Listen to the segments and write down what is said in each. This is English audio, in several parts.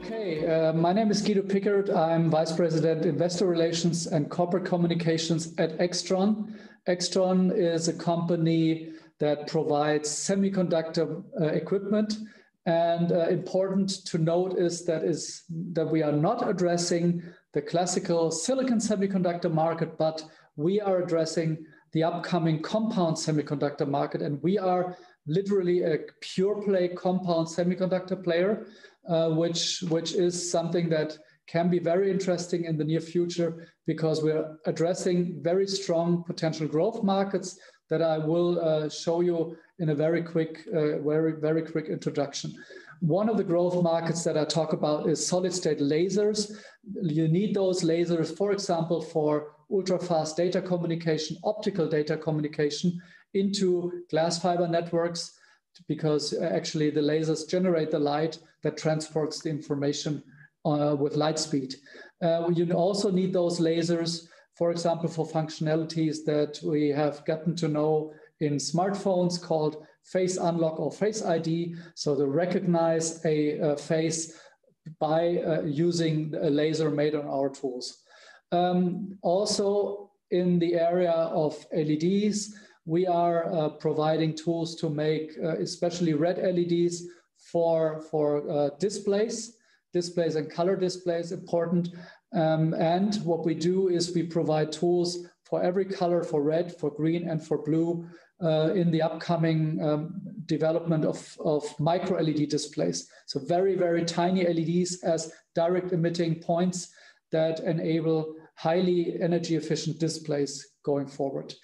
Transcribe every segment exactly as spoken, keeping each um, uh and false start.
Okay, uh, my name is Guido Pickert. I'm Vice President, Investor Relations and Corporate Communications at AIXTRON. AIXTRON is a company that provides semiconductor uh, equipment. And uh, important to note is that, is that we are not addressing the classical silicon semiconductor market, but we are addressing the upcoming compound semiconductor market. And we are literally a pure play compound semiconductor player. Uh, which, which is something that can be very interesting in the near future because we're addressing very strong potential growth markets that I will uh, show you in a very quick, uh, very, very quick introduction. One of the growth markets that I talk about is solid state lasers. You need those lasers, for example, for ultra-fast data communication, optical data communication into glass fiber networks, because actually the lasers generate the light that transports the information uh, with light speed. Uh, you also need those lasers, for example, for functionalities that we have gotten to know in smartphones called face unlock or face I D. So to recognize a, a face by uh, using a laser made on our tools. Um, also in the area of L E Ds, we are uh, providing tools to make uh, especially red L E Ds for, for uh, displays, displays and color displays, important. Um, and what we do is we provide tools for every color, for red, for green, and for blue uh, in the upcoming um, development of, of micro L E D displays. So very, very tiny L E Ds as direct emitting points that enable highly energy efficient displays going forward.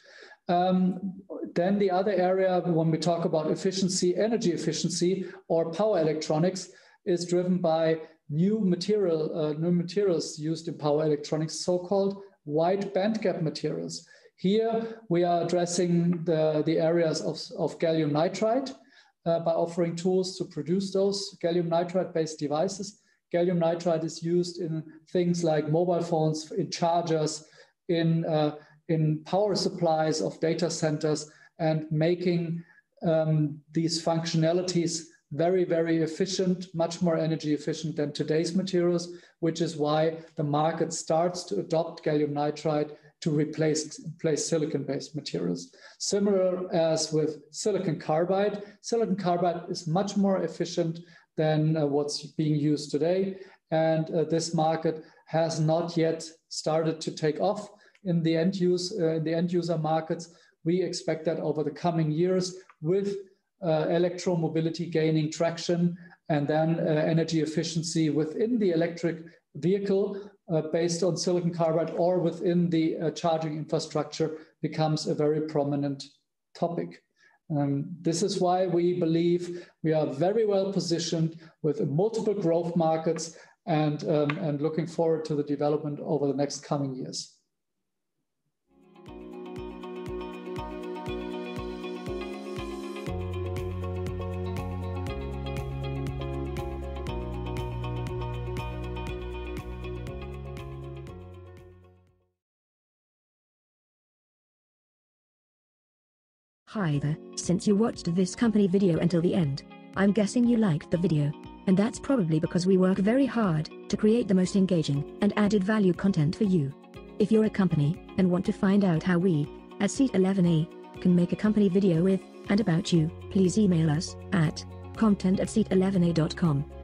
Um, then the other area, when we talk about efficiency, energy efficiency, or power electronics, is driven by new material, uh, new materials used in power electronics, so-called wide bandgap materials. Here we are addressing the, the areas of, of gallium nitride uh, by offering tools to produce those gallium nitride-based devices. Gallium nitride is used in things like mobile phones, in chargers, in uh, in power supplies of data centers, and making um, these functionalities very, very efficient, much more energy efficient than today's materials, which is why the market starts to adopt gallium nitride to replace, replace silicon-based materials. Similar as with silicon carbide, silicon carbide is much more efficient than uh, what's being used today. And uh, this market has not yet started to take off in the end use, uh, in the end user markets. We expect that over the coming years with uh, electromobility gaining traction and then uh, energy efficiency within the electric vehicle uh, based on silicon carbide or within the uh, charging infrastructure becomes a very prominent topic. Um, this is why we believe we are very well positioned with multiple growth markets and, um, and looking forward to the development over the next coming years. Hi there, since you watched this company video until the end, I'm guessing you liked the video. And that's probably because we work very hard to create the most engaging and added value content for you. If you're a company and want to find out how we, at SiC eleven A, can make a company video with and about you, please email us at content at sic eleven a dot com.